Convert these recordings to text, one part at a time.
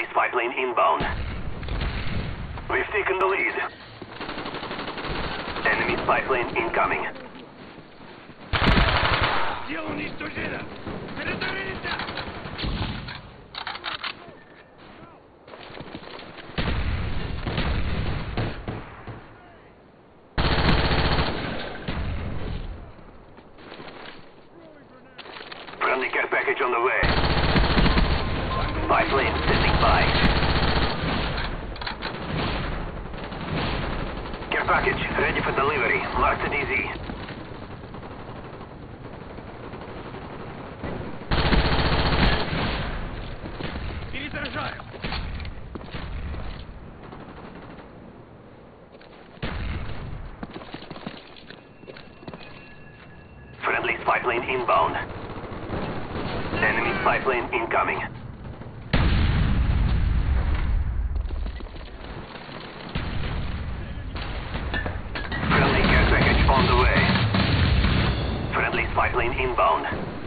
spy plane inbound. We've taken the lead. Enemy spy plane incoming. Дело уничтожено! Перезарядиться! Friendly care package on the way. Spy plane standing by. Care package ready for delivery. Marked at DZ. Перезаряжаю! Friendly spy plane inbound. Enemy spy plane incoming. Friendly care package on the way. Friendly spy plane inbound.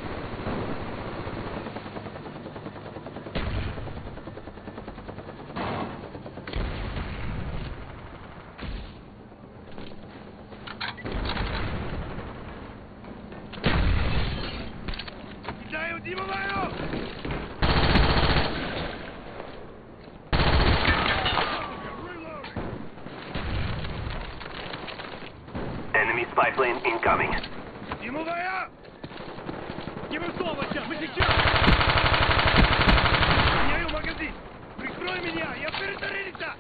Кидаю дымовую! Enemy spy plane incoming. Дымовая! Не высовывайся! Мы сейчас! Меняю магазин! Прикрой меня! Я перезарядиться!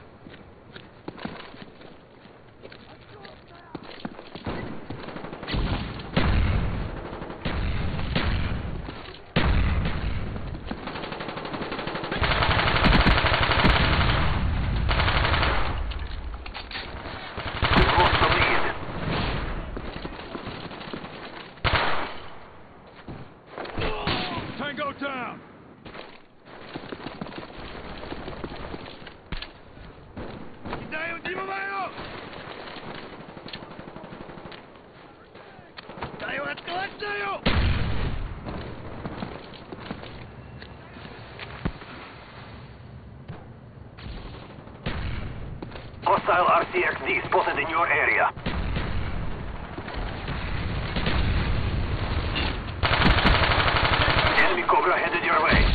We've lost the lead. Tango down! Кидаю дымовую! Даю отклонную! Hostile RCXD spotted in your area. Enemy Cobra headed your way.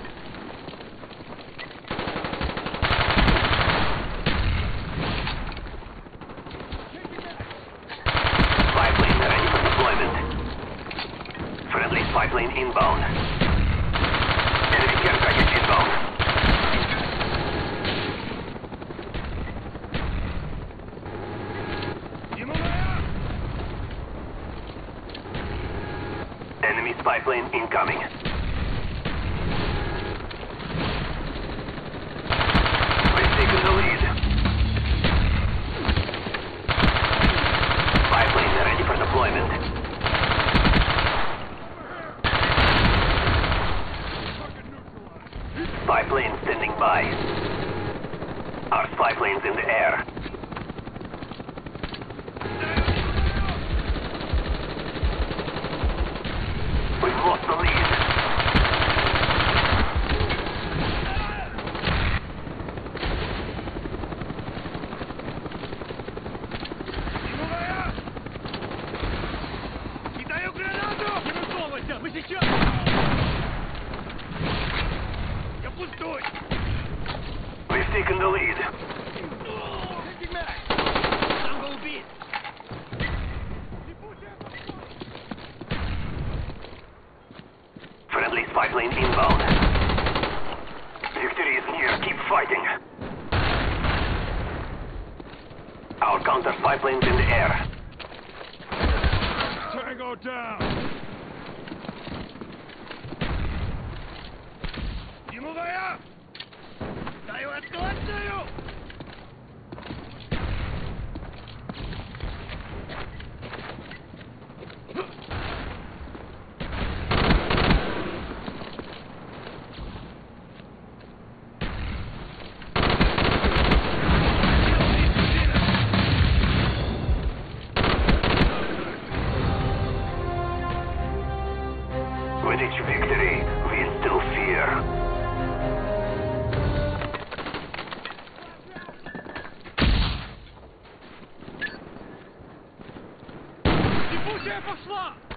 Spy plane ready for deployment. Friendly spy plane inbound. Enemy care package inbound. Дымовая! Enemy spy plane incoming. We've taken the lead. Spy plane ready for deployment. Spy plane standing by. Our spy plane's in the air. We've lost the lead. Дымовая! Кидаю гранату! Не высовывайся! Мы сейчас! Я пустой! We've taken the lead. Танго убит! Friendly spy plane inbound. Victory is near. Keep fighting. Our counter spy plane's in the air. Tango down! Дымовая! Даю отклонную! With each victory, we instill fear. Где пошла?